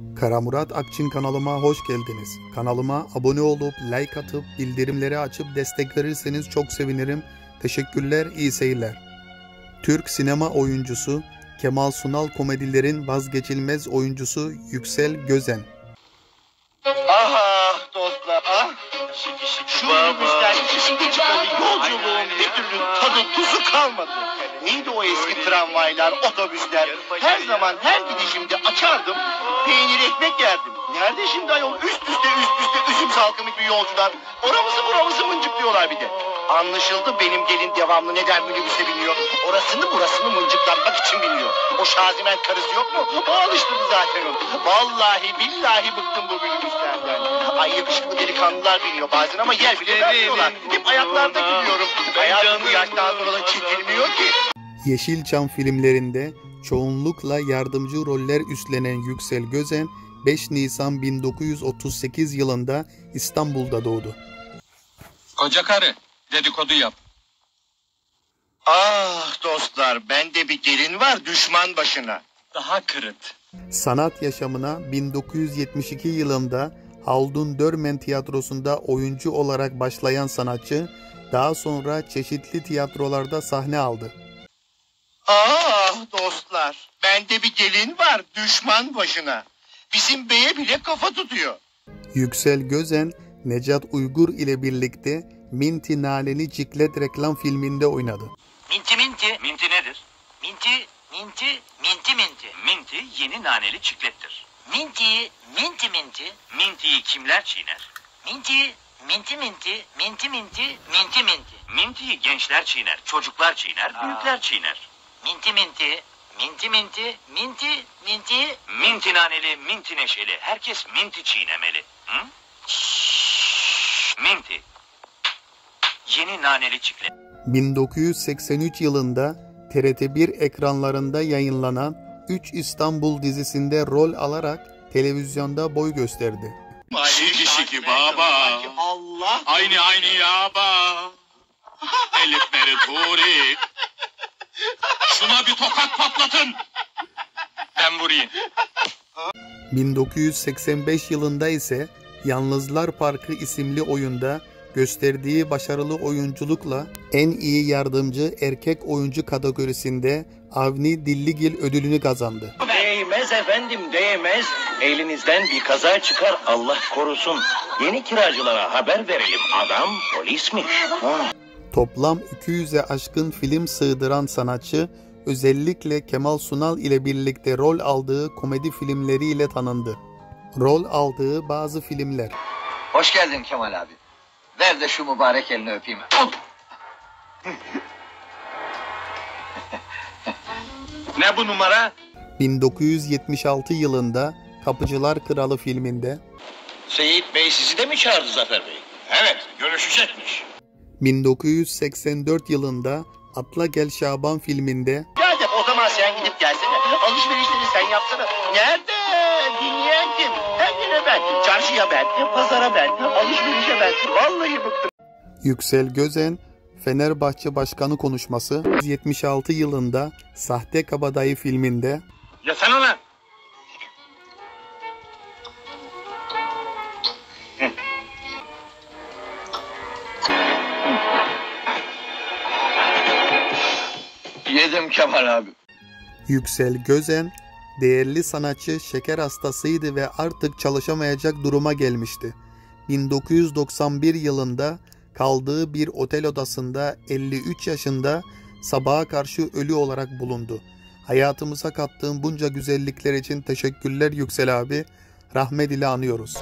Kara Murat Akçin kanalıma hoş geldiniz. Kanalıma abone olup like atıp bildirimleri açıp destek verirseniz çok sevinirim. Teşekkürler, iyi seyirler. Türk sinema oyuncusu Kemal Sunal komedilerin vazgeçilmez oyuncusu Yüksel Gözen. Ah dostlar ah. Şu minibüsten çıkışta çıkalı yolculuğun bir türlü tadı tuzu kalmadı. Neydi o eski tramvaylar, otobüsler? Her zaman her gidişimde açardım, peynir ekmek yerdim. Nerede şimdi ayol üst üste üzüm salkımı gibi yolcular? Oramızı mıncıklıyorlar bir de. Anlaşıldı benim gelin devamlı neden minibüse biniyor. Burasını mıncıklatmak için biniyor. O Şazimen karısı yok mu? O alıştırdı zaten onu. Vallahi billahi bıktım bu minibüslerden. Ay yakışıklı delikanlılar biniyor bazen ama yer bile vermiyorlar. Hep ayaklarda gidiyorum. Hayatım bu yaştan sonra da çekilmiyor ki. Yeşilçam filmlerinde çoğunlukla yardımcı roller üstlenen Yüksel Gözen 5 Nisan 1938 yılında İstanbul'da doğdu. Koca karı, dedikodu yap. Ah dostlar, bende bir gelin var düşman başına. Daha kırıt. Sanat yaşamına 1972 yılında Haldun Dörmen Tiyatrosu'nda oyuncu olarak başlayan sanatçı, daha sonra çeşitli tiyatrolarda sahne aldı. Ah dostlar, bende bir gelin var düşman başına. Bizim beye bile kafa tutuyor. Yüksel Gözen, Necat Uygur ile birlikte Minti Naneli Ciklet reklam filminde oynadı. Minti. Minti nedir? Minti. Minti yeni naneli çiklettir. Mintiyi. Mintiyi kimler çiğner? Minti. Mintiyi gençler çiğner, çocuklar çiğner, büyükler çiğner. Minti. Minti naneli, minti neşeli, herkes minti çiğnemeli. Hı? Minti. Yeni naneli çiklet. 1983 yılında TRT1 ekranlarında yayınlanan 3 İstanbul dizisinde rol alarak televizyonda boy gösterdi. Şiki baba. Allah. Aynı yaba. Elif Meri Turi. Şuna bir tokat patlatın. Ben vurayım. 1985 yılında ise Yalnızlar Parkı isimli oyunda gösterdiği başarılı oyunculukla en iyi yardımcı erkek oyuncu kategorisinde Avni Dilligil ödülünü kazandı. Değmez efendim, değmez. Elinizden bir kaza çıkar, Allah korusun. Yeni kiracılara haber verelim. Adam polismiş. Toplam 200'e aşkın film sığdıran sanatçı, özellikle Kemal Sunal ile birlikte rol aldığı komedi filmleriyle tanındı. Rol aldığı bazı filmler: Hoş geldin Kemal abi. Ver de şu mübarek elini öpeyim. Ne bu numara? 1976 yılında Kapıcılar Kralı filminde, Seyit Bey sizi de mi çağırdı Zafer Bey? Evet, görüşecekmiş. 1984 yılında Atla Gel Şaban filminde, Gel de o zaman sen gidip gelsene. Alışverişleri sen yapsana. Nerede? Dinleyen kim? Her yere ben. Çarşıya ben. Pazara ben. Alışverişe ben. Vallahi bıktım. Yüksel Gözen, Fenerbahçe Başkanı konuşması, 1976 yılında Sahte Kabadayı filminde, Yasana lan. Yedim Kemal abi. Yüksel Gözen, değerli sanatçı şeker hastasıydı ve artık çalışamayacak duruma gelmişti. 1991 yılında kaldığı bir otel odasında 53 yaşında sabaha karşı ölü olarak bulundu. Hayatımıza kattığın bunca güzellikler için teşekkürler Yüksel abi. Rahmet ile anıyoruz.